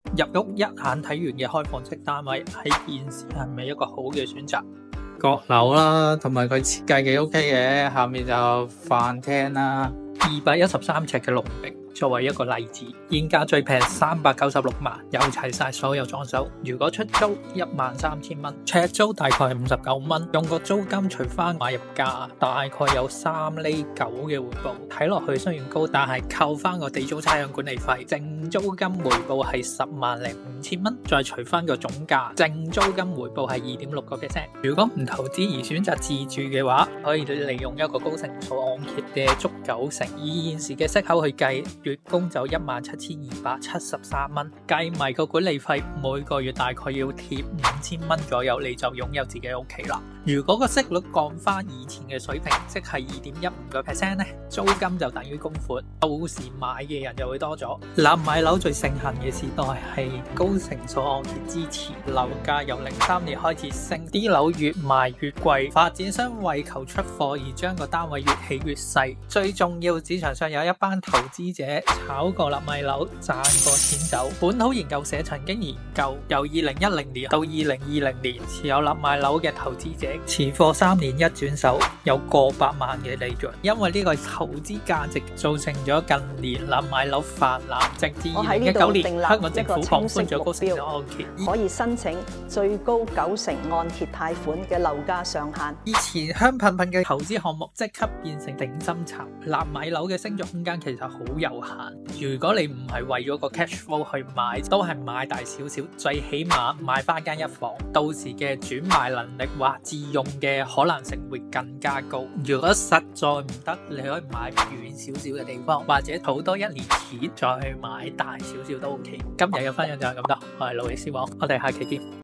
入屋一眼睇完嘅開放式單位喺現時係咪一個好嘅選擇？ 閣樓啦，同埋佢設計幾 OK 嘅，下面就飯廳啦。 213尺嘅龍庭作為一個例子，現價最平396萬，有齊晒所有裝修。如果出租13000蚊，尺租大概係59蚊，用個租金除翻買入價，大概有3厘9嘅回報。睇落去雖然高，但係扣翻個地租差餉管理費，淨租金回報係105000蚊，再除翻個總價，淨租金回報係2.6%。如果唔投資而選擇自住嘅話，可以利用一個高成數按揭借足9成，以現時嘅息口去計，月供就17273蚊，計埋個管理費，每個月大概要貼5000蚊左右，你就擁有自己屋企啦。如果個息率降翻以前嘅水平，即係2.15%咧，租金就等於供款，到時買嘅人就會多咗。納米樓最盛行嘅時代係高成數按揭支持，樓價由03年開始升，啲樓越賣越貴，發展商為求出貨而將個單位越起越細。最重要，市場上有一班投資者炒過納米樓賺過錢走。本土研究社曾經研究，由2010年到2020年持有納米樓嘅投資者，持貨3年一轉手，有過百萬嘅利潤。因為呢個投資價值造成咗近年納米樓泛濫，直至2019年香港政府放寬咗高成數按揭， 可以申請最高9成按揭貸款嘅樓價上限。 以前香噴噴嘅投資項目即刻變成頂深層，納米樓嘅升值空間其實好有限。如果你唔係為咗個 cash flow 去買，都係買大少少，最起碼買翻間一房，到時嘅轉賣能力或自用嘅可能性會更加高。如果實在唔得，你可以買遠少少嘅地方，或者儲多1年錢再去買大少少都 OK。今日嘅分享就係咁多，我係路易斯王，我哋下期見。